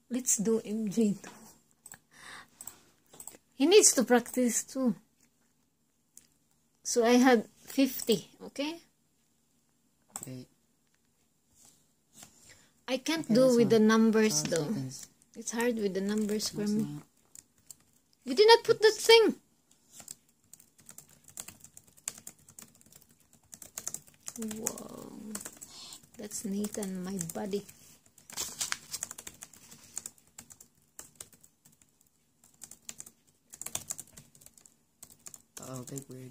Let's do MJ too. He needs to practice too. So I had 50, okay? Wait. I can't do with the numbers though. Seconds. It's hard with the numbers for It's me. not. You did not put that thing. Whoa. That's Nathan, my buddy. Oh, big word.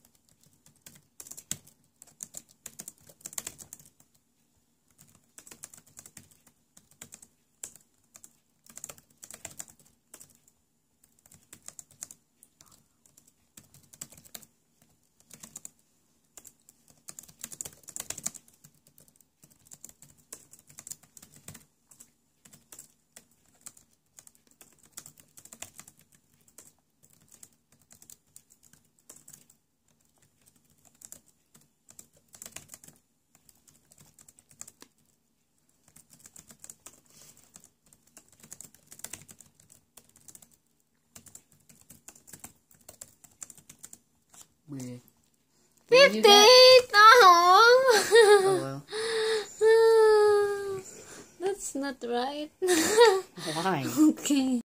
Weird. 58! Oh! Oh well. That's not right. Why? Okay.